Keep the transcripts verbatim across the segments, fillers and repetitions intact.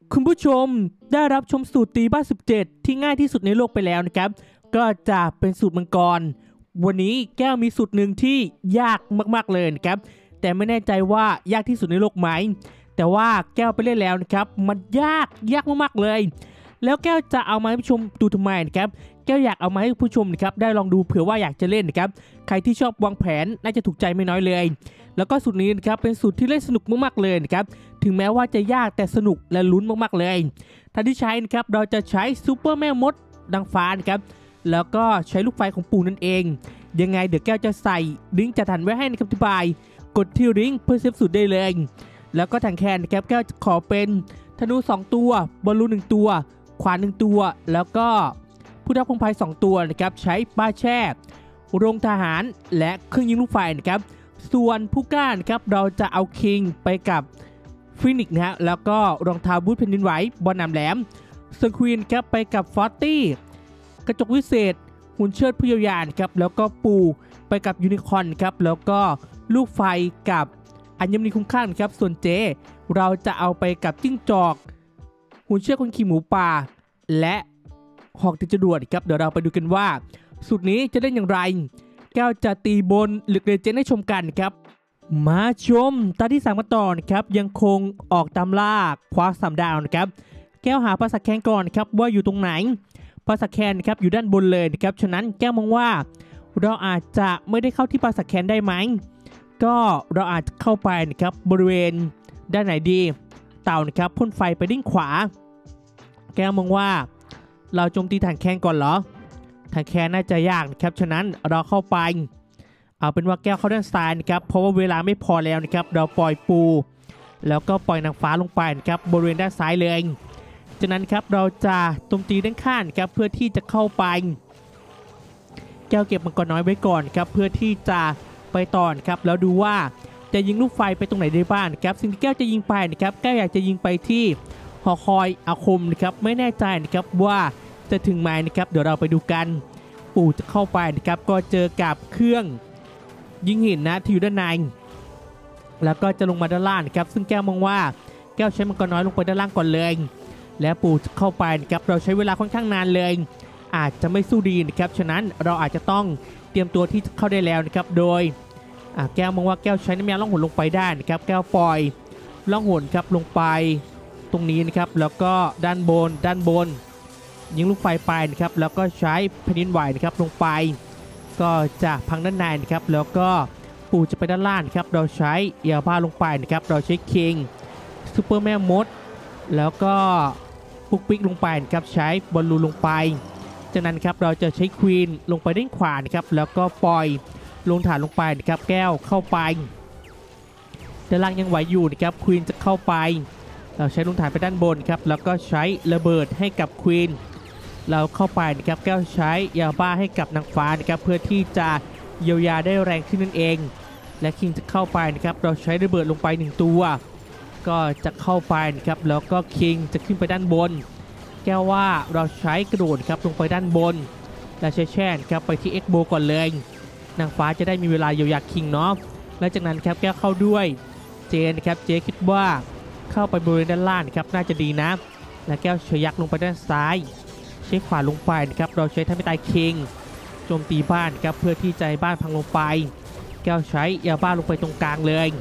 คุณผู้ชมได้รับชมสูตรตีบ้านสิบเจ็ดที่ง่ายที่สุดในโลกไปแล้วนะครับก็จะเป็นสูตรมังกรวันนี้แก้วมีสูตรหนึ่งที่ยากมากๆเลยนะครับแต่ไม่แน่ใจว่ายากที่สุดในโลกไหมแต่ว่าแก้วไปเล่นแล้วนะครับมันยากยากมากๆเลยแล้วแก้วจะเอามาให้ผู้ชมดูทำไมนะครับแก้วอยากเอามาให้ผู้ชมนะครับได้ลองดูเผื่อว่าอยากจะเล่นนะครับใครที่ชอบวางแผนน่าจะถูกใจไม่น้อยเลยแล้วก็สูตรนี้นะครับเป็นสูตรที่เล่นสนุกมากๆเลยนะครับถึงแม้ว่าจะยากแต่สนุกและลุ้นมากๆเลยท่านที่ใช้นะครับเราจะใช้ซูเปอร์แม่มดดังฟ้านะครับแล้วก็ใช้ลูกไฟของปู่นั่นเองยังไงเดี๋ยวแก้วจะใส่ลิงก์จะทันไว้ให้ในคำอธิบายกดที่ลิงก์เพื่อเซฟสูตรได้เลยแล้วก็ถังแคนนะครับแก้วจะขอเป็นธนูสองตัวบอลลูนหนึ่งตัวขวานหนึ่งตัวแล้วก็ผู้ทัพพงไพสองตัวนะครับใช้บ้าแช่โรงทหารและเครื่องยิงลูกไฟนะครับส่วนผู้กล้านะครับเราจะเอาคิงไปกับฟินิกนะฮะแล้วก็รองเท้าบูทแผ่นดินไหวบอลหนามแหลมส่วนควีนครับไปกับฟอร์ตี้กระจกวิเศษหุ่นเชิดผู้เยียวยาครับแล้วก็ปูไปกับยูนิคอร์นครับแล้วก็ลูกไฟกับอัญมณีคุ้มข้างครับส่วนเจเราจะเอาไปกับจิ้งจอกหุ่นเชิดคนขี่หมูป่าและหอกติดจรวดครับเดี๋ยวเราไปดูกันว่าสูตรนี้จะเล่นอย่างไรแก้วจะตีบนหรือเรเจนให้ชมกันครับมาชมตาที่สามมาต่อนะครับยังคงออกตามล่าคว้าสามดาวนะครับแก้วหาปราสาทแคนก่อนครับว่าอยู่ตรงไหนปราสาทแคนนะครับอยู่ด้านบนเลยนะครับฉะนั้นแก้วมองว่าเราอาจจะไม่ได้เข้าที่ปราสาทแคนได้ไหมก็เราอาจจะเข้าไปนะครับบริเวณด้านไหนดีเต่านะครับพ่นไฟไปด้านขวาแก้วมองว่าเราโจมตีฐานแคนก่อนเหรอฐานแคนน่าจะยากนะครับฉะนั้นเราเข้าไปเอาเป็นว่าแก้วเข้าด้านซ้ายนะครับเพราะว่าเวลาไม่พอแล้วนะครับเราปล่อยปูแล้วก็ปล่อยนางฟ้าลงไปนะครับบริเวณด้านซ้ายเลยจากนั้นครับเราจะโจมตีด้านข้างครับเพื่อที่จะเข้าไปแก้วเก็บมังกรน้อยไว้ก่อนครับเพื่อที่จะไปต่อครับแล้วดูว่าจะยิงลูกไฟไปตรงไหนได้บ้างครับสิ่งที่แก้วจะยิงไปนะครับแก้วอยากจะยิงไปที่หอคอยอาคมนะครับไม่แน่ใจนะครับว่าจะถึงไหมนะครับเดี๋ยวเราไปดูกันปู่จะเข้าไปนะครับก็เจอกับเครื่องยิงหินนะที่อยู่ด้านในแล้วก็จะลงมาด้านล่างนะครับซึ่งแก้วมองว่าแก้วใช้มังกรน้อยลงไปด้านล่างก่อนเลยและปู่จะเข้าไปนะครับเราใช้เวลาค่อนข้างนานเลยอาจจะไม่สู้ดีนะครับฉะนั้นเราอาจจะต้องเตรียมตัวที่จะเข้าได้แล้วนะครับโดยแก้วมองว่าแก้วใช้น้ำยาล่องหนลงไปได้นะครับแก้วปล่อยล่องหนครับลงไปตรงนี้นะครับแล้วก็ด้านบนด้านบนยิงลูกไฟไปนะครับแล้วก็ใช้แผ่นดินไหวนะครับลงไปก็จะพังด้านในนะครับแล้วก็ปู่จะไปด้านล่างครับเราใช้เอียบ้าลงไปนะครับเราใช้คิงซูเปอร์แม่มดแล้วก็ปุกปิกลงไปนะครับใช้บอลลูนลงไปจากนั้นครับเราจะใช้ควีนลงไปด้านขวานะครับแล้วก็ปล่อยลงฐานลงไปนะครับแก้วเข้าไปด้านล่างยังไหวอยู่นะครับควีนจะเข้าไปเราใช้ลงฐานไปด้านบนครับแล้วก็ใช้ระเบิดให้กับควีนเราเข้าไปนะครับแก้วใช้ยาบ้าให้กับนางฟ้านะครับเพื่อที่จะเยียวยาได้แรงขึ้นนั่นเองและคิงจะเข้าไปนะครับเราใช้ระเบิดลงไปหนึ่งตัวก็จะเข้าไปนะครับแล้วก็คิงจะขึ้นไปด้านบนแก้วว่าเราใช้กระโดดครับลงไปด้านบนและใช้แช่ครับไปที่เอ็กโบก่อนเลยนางฟ้าจะได้มีเวลาเยียวยาคิงเนาะและจากนั้นครับแก้วเข้าด้วยเจนครับเจคิดว่าเข้าไปบริเวณด้านล่างครับน่าจะดีนะและแก้วเฉยยักลงไปด้านซ้ายใช้ขวาลงไปนะครับเราใช้ทำให้ตายคิงโจมตีบ้านครับเพื่อที่จะให้บ้านพังลงไปแก้วใช้ยาบ้าลงไปตรงกลางเลย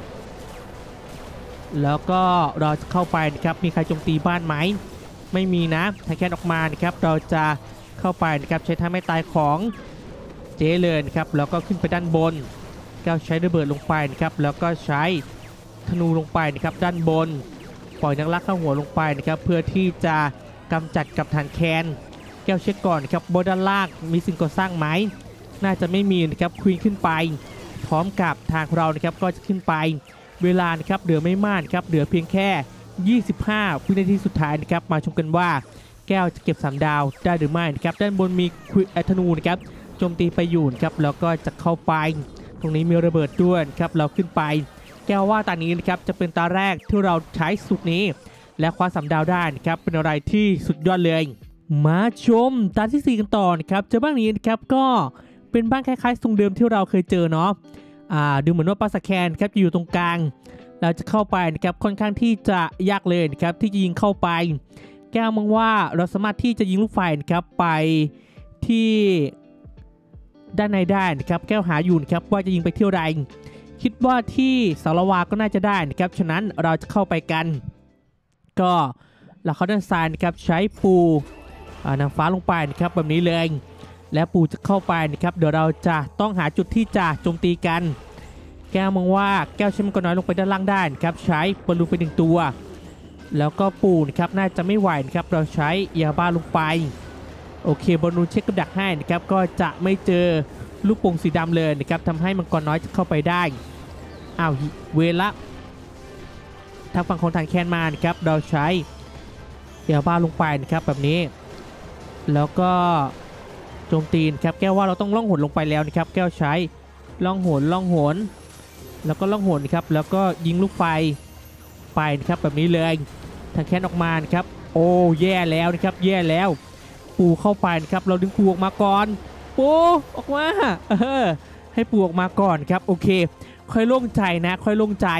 แล้วก็เราจะเข้าไปนะครับมีใครโจมตีบ้านไหมไม่มีนะถ้าแค่ออกมานะครับเราจะเข้าไปนะครับใช้ทำให้ตายของเจเลยนะครับแล้วก็ขึ้นไปด้านบนแก้วใช้ระเบิดลงไปนะครับแล้วก็ใช้ธนูลงไปนะครับด้านบนปล่อยนักลักเข้าหัวลงไปนะครับเพื่อที่จะกำจัดกับฐานแคนแก้วเช็คก่อนครับบนด้านล่างมีสิ่งก่อสร้างไหมน่าจะไม่มีนะครับควีนขึ้นไปพร้อมกับทางเรานะครับก็จะขึ้นไปเวลานะครับเหลือไม่มากครับเหลือเพียงแค่ยี่สิบห้าวินาทีสุดท้ายนะครับมาชมกันว่าแก้วจะเก็บสามดาวได้หรือไม่นะครับด้านบนมีธนูนะครับโจมตีไปอยู่ครับแล้วก็จะเข้าไปตรงนี้มีระเบิดด้วยครับเราขึ้นไปแก้วว่าตอนนี้นะครับจะเป็นตาแรกที่เราใช้สูตรนี้และคว้าสามดาวได้นะครับเป็นอะไรที่สุดยอดเลยมาชมตาที่สี่กันต่อนะครับเจอบ้านนี้นะครับก็เป็นบ้านคล้ายๆทรงเดิมที่เราเคยเจอเนาะอ่าดูเหมือนว่าปราสาทแคนครับจะอยู่ตรงกลางเราจะเข้าไปนะครับค่อนข้างที่จะยากเลยนะครับที่จะยิงเข้าไปแก้วมองว่าเราสามารถที่จะยิงลูกไฟนะครับไปที่ด้านในได้นะครับแก้วหาอยู่นะครับว่าจะยิงไปเที่ยวใดคิดว่าที่สารวาก็น่าจะได้นะครับฉะนั้นเราจะเข้าไปกันก็เราเข้าด้านซ้ายนะครับใช้ปูนางฟ้าลงไปนะครับแบบนี้เลยและปูจะเข้าไปนะครับเดี๋ยวเราจะต้องหาจุดที่จะโจมตีกันแก้วมองว่าแก้วใช้มังกรน้อยลงไปด้านล่างได้นะครับใช้บอลลูนไปหนึ่งตัวแล้วก็ปูนะครับน่าจะไม่ไหวนะครับเราใช้ยาบ้าลงไปโอเคบอลลูนเช็คกับดักให้นะครับก็จะไม่เจอลูกโป่งสีดำเลยนะครับทำให้มังกรน้อยจะเข้าไปได้อ้าวเวละทางฝั่งของทางแคนมานะครับเราใช้ยาบ้าลงไปนะครับแบบนี้แล้วก็โจมตีนะครับแก้วว่าเราต้องล่องหนลงไปแล้วนะครับแก้วใช้ล่องหนล่องหนแล้วก็ล่องหนครับแล้วก็ยิงลูกไฟไปนะครับแบบนี้เลยทางแคนออกมานะครับโอ้แย่แล้วนะครับแย่แล้วปูเข้าไปนะครับเราดึงปูออกมาก่อนปูออกมาเออให้ปูออกมาก่อนครับโอเคค่อยโล่งใจนะค่อยโล่งใจ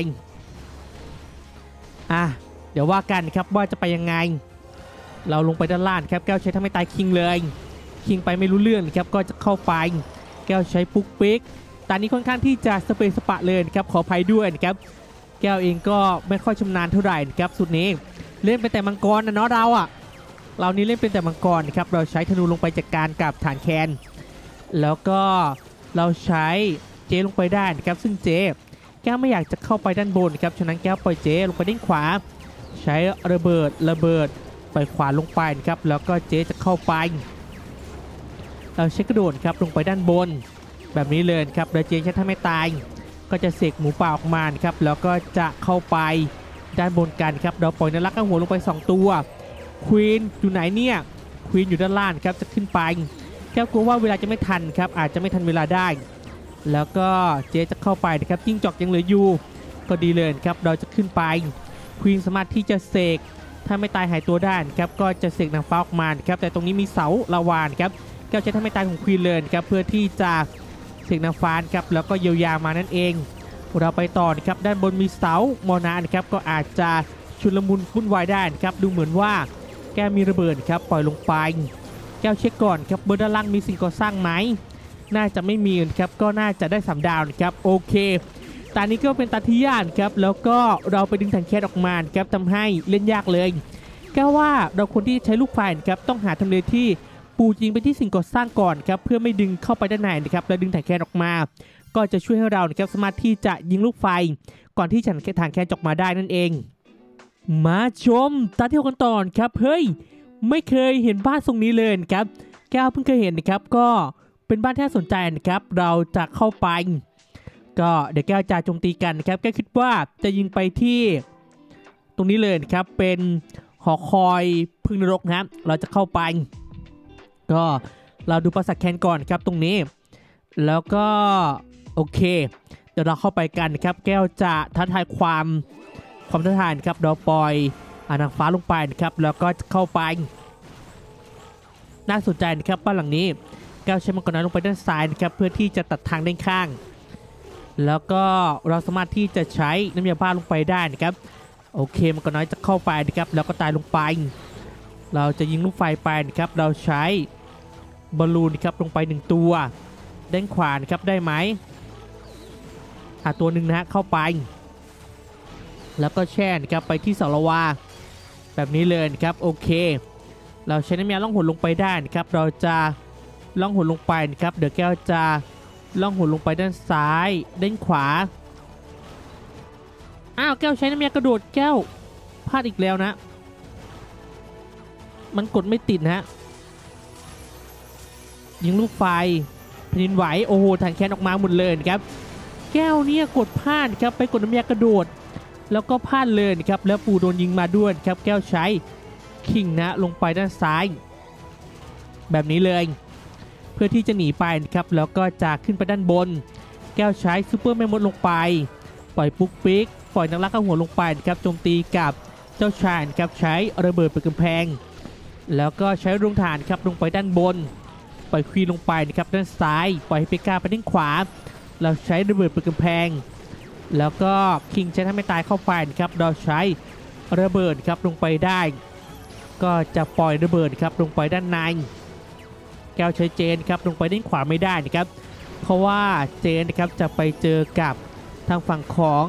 อ่ะเดี๋ยวว่ากันครับว่าจะไปยังไงเราลงไปด้านล่างครับแก้วใช้ทำให้ตายคิงเลยคิงไปไม่รู้เรื่องครับก็จะเข้าไปแก้วใช้ปุ๊กปิ๊กตอนนี้ค่อนข้างที่จะสเปซสปะเลยครับขออภัยด้วยนะครับแก้วเองก็ไม่ค่อยชำนาญเท่าไหร่นะครับสุดนี้เล่นเป็นแต่มังกรนะเนาะเราอ่ะเรานี้เล่นเป็นแต่มังกรนะครับเราใช้ธนูลงไปจัดการกับฐานแคนแล้วก็เราใช้เจลงไปได้นะครับซึ่งเจแก้วไม่อยากจะเข้าไปด้านบนครับฉะนั้นแก้วปล่อยเจลงไปด้านขวาใช้ระเบิดระเบิดปล่อยขวาลงไปนะครับแล้วก็เจจะเข้าไปเราใช้กระโดดครับลงไปด้านบนแบบนี้เลยครับโดยเจใช้ถ้าไม่ตายก็จะเสกหมูป่าออกมาครับแล้วก็จะเข้าไปด้านบนกันครับเราปล่อยนรักข้างหัวลงไปสองตัวควีนอยู่ไหนเนี่ยควีนอยู่ด้านล่างครับจะขึ้นไปแก้วกลัวว่าเวลาจะไม่ทันครับอาจจะไม่ทันเวลาได้แล้วก็เจจะเข้าไปนะครับจิ้งจอกยังเหลืออยู่ก็ดีเลยครับเราจะขึ้นไปควีนสามารถที่จะเสกถ้าไม่ตายหายตัวได้ครับก็จะเสกนางฟ้าออกมาครับแต่ตรงนี้มีเสาลาวาครับแก้วใช้ถ้าไม่ตายของควีนเลยครับเพื่อที่จะเสกนางฟ้าครับแล้วก็เยียวยามานั่นเองเราไปต่อนะครับด้านบนมีเสามอนาครับก็อาจจะชุลมุนวุ่นวายได้ครับดูเหมือนว่าแก้วมีระเบิดครับปล่อยลงไปแก้วเช็คก่อนครับบนด้านล่างมีสิ่งก่อสร้างไหมน่าจะไม่มีครับก็น่าจะได้สามดาวครับโอเคตอนนี้ก็เป็นตาที่ยากครับแล้วก็เราไปดึงถังแคสออกมาครับทำให้เล่นยากเลยแก้วว่าเราควรที่ใช้ลูกไฟครับต้องหาทำเลที่ปูยิงไปที่สิ่งก่อสร้างก่อนครับเพื่อไม่ดึงเข้าไปด้านในนะครับแล้วดึงถังแคสออกมาก็จะช่วยให้เรานะครับสามารถที่จะยิงลูกไฟก่อนที่ถังแคสออกมาได้นั่นเองมาชมตาที่หกกันต่อครับเฮ้ยไม่เคยเห็นบ้านทรงนี้เลยครับแก้วเพิ่งเคยเห็นนะครับก็เป็นบ้านที่น่าสนใจนะครับเราจะเข้าไปก็เดี๋ยวแก้วจะโจมตีกันนะครับแก้วคิดว่าจะยิงไปที่ตรงนี้เลยนะครับเป็นหอคอยพึ่งนรกนะครับเราจะเข้าไปก็เราดูปราสาทแคนก่อนครับตรงนี้แล้วก็โอเคเดี๋ยวเราเข้าไปกันครับแก้วจะท้าทายความความท้าทายครับเราปล่อยนางฟ้าลงไปนะครับแล้วก็จะเข้าไปน่าสนใจนะครับบ้านหลังนี้แก้วใช้มังกรน้อยลงไปด้านซ้ายนะครับเพื่อที่จะตัดทางด้านข้างแล้วก็เราสามารถที่จะใช้น้ำยาบ้าลงไปได้นะครับโอเคมังกรน้อยจะเข้าไปนะครับแล้วก็ตายลงไปเราจะยิงลูกไฟไปนะครับเราใช้บอลลูนครับลงไปหนึ่งตัวด้านขวานะครับได้ไหมอ่ะตัวหนึ่งนะฮะเข้าไปแล้วก็แช่นะครับไปที่เสาละวาแบบนี้เลยนะครับโอเคเราใช้น้ำยาล่องหนลงไปได้นะครับเราจะล่องหนลงไปนะครับเดี๋ยวแก้วจะล่องหนลงไปด้านซ้ายด้านขวาอ้าวแก้วใช้น้ำยากระโดดแก้วพลาดอีกแล้วนะมันกดไม่ติดนะยิงลูกไฟแผ่นดินไหวโอ้โหถังแคนออกมาหมดเลยครับแก้วเนี่ยกดพลาดครับไปกดน้ำยากระโดดแล้วก็พลาดเลยครับแล้วปูโดนยิงมาด้วยครับแก้วใช้คิงนะลงไปด้านซ้ายแบบนี้เลยเพื่อที่จะหนีไปนะครับแล้วก็จะขึ้นไปด้านบนแก้วใช้ซูเปอร์แมนมดลงไปปล่อยปุ๊กปิ๊กปล่อยนักล่าข้างหัวลงไปนะครับโจมตีกับเจ้าชายครับใช้ระเบิดเปิดกำแพงแล้วก็ใช้ดวงฐานครับลงไปด้านบนปล่อยควีนลงไปนะครับด้านซ้ายปล่อยเฮเปกาไปด้านขวาเราใช้ระเบิดเปิดกำแพงแล้วก็คิงใช้ทำให้ตายเข้าไปนะครับเราใช้ระเบิดครับลงไปได้ก็จะปล่อยระเบิดครับลงไปด้านในแก้วใช้เจนครับลงไปด้านขวาไม่ได้นะครับเพราะว่าเจนนะครับจะไปเจอกับทางฝั่งของ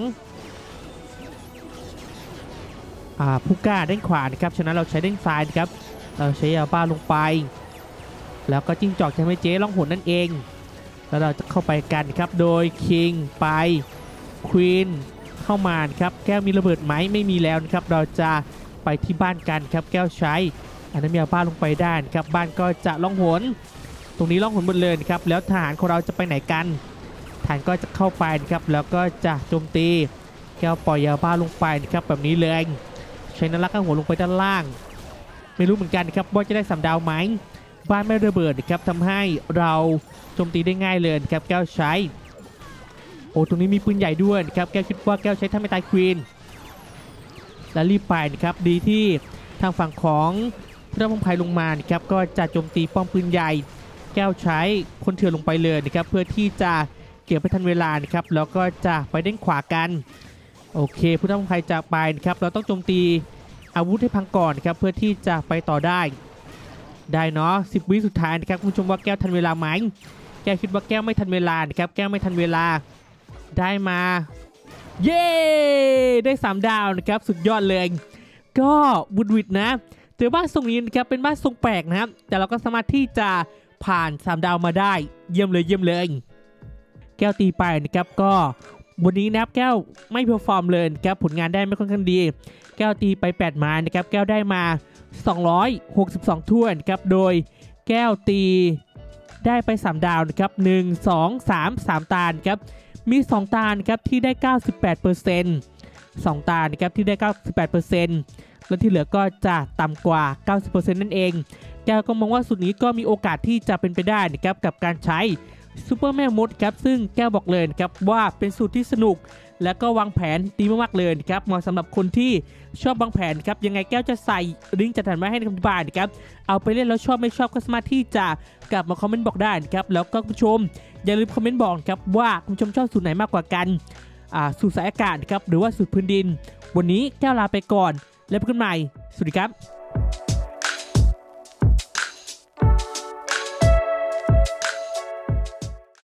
อ่าผู้กล้าด้านขวานะครับฉะนั้นเราใช้ด้านซ้ายนะครับเราใช้ยาบ้าลงไปแล้วก็จิ้งจอกทำให้เจ๊ล่องหนนั่นเองแล้วเราจะเข้าไปกันครับโดยคิงไปควีนเข้ามาครับแก้วมีระเบิดไหมไม่มีแล้วนะครับเราจะไปที่บ้านกันครับแก้วใช้อันนั้นยาบ้าลงไปได้ครับบ้านก็จะล่องหนตรงนี้ล่องหนหมดเลยครับแล้วทหารของเราจะไปไหนกันทหารก็จะเข้าไปครับแล้วก็จะโจมตีแก้วปล่อยยาบ้าลงไปครับแบบนี้เลยใช้นักล่าหัวลงไปด้านล่างไม่รู้เหมือนกันครับว่าจะได้สามดาวไหมบ้านไม่ระเบิดนะครับทำให้เราโจมตีได้ง่ายเลยครับแก้วใช้โอ้ตรงนี้มีปืนใหญ่ด้วยนะครับแก้วคิดว่าแก้วใช้ทำให้ตายควีนและรีบไปนะครับดีที่ทางฝั่งของพระพงศ์ภัยลงมานะครับก็จะโจมตีป้อมปืนใหญ่แก้วใช้คนเถื่อนลงไปเลยนะครับเพื่อที่จะเก็บไปทันเวลานะครับแล้วก็จะไปเด้งขวากันโอเคพระพงศ์ภัยจะไปนะครับเราต้องโจมตีอาวุธให้พังก่อนนะครับเพื่อที่จะไปต่อได้ได้เนาะสิบวิสุดท้ายนะครับคุณผู้ชมว่าแก้วทันเวลาไหมแก้วคิดว่าแก้วไม่ทันเวลานะครับแก้วไม่ทันเวลาได้มาเย้ได้สามดาวนะครับสุดยอดเลยก็บุดวิดนะเจอบ้านทรงนี้นะครับเป็นบ้านทรงแปลกนะครับแต่เราก็สามารถที่จะผ่านสามดาวมาได้เยี่ยมเลยเยี่ยมเลยแก้วตีไปนะครับก็วันนี้นะครับแก้วไม่เพอร์ฟอร์มเลยนะครับผลงานได้ไม่ค่อนข้างดีแก้วตีไปแปดไม้นะครับแก้วได้มาสองร้อยหกสิบสองถ้วยนะครับโดยแก้วตีได้ไปสามดาวนะครับหนึ่ง สอง สาม สามตาลครับมีสองตานะครับที่ได้ เก้าสิบแปดเปอร์เซ็นต์ สองตานะครับที่ได้ เก้าสิบแปดเปอร์เซ็นต์ แล้วที่เหลือก็จะต่ำกว่า เก้าสิบเปอร์เซ็นต์ นั่นเองแก้วก็มองว่าสูตรนี้ก็มีโอกาสที่จะเป็นไปได้นะครับกับการใช้ซูเปอร์แม่มดครับซึ่งแก้วบอกเลยนะครับว่าเป็นสูตรที่สนุกและก็วางแผนดีมากๆเลยนะครับเหมาะสำหรับคนที่ชอบวางแผนครับยังไงแก้วจะใส่ลิงก์จัดแถมไว้ให้ในคอมเมนต์บาร์นะครับเอาไปเล่นแล้วชอบไม่ชอบก็สามารถที่จะกลับมาคอมเมนต์บอกได้นะครับแล้วก็คุณผู้ชมอย่าลืมคอมเมนต์บอกครับว่าคุณผู้ชมชอบสูตรไหนมากกว่ากันอ่าสูตรสายอากาศครับหรือว่าสูตรพื้นดินวันนี้แก้วลาไปก่อนแล้วพบกันใหม่สวัสดีครับ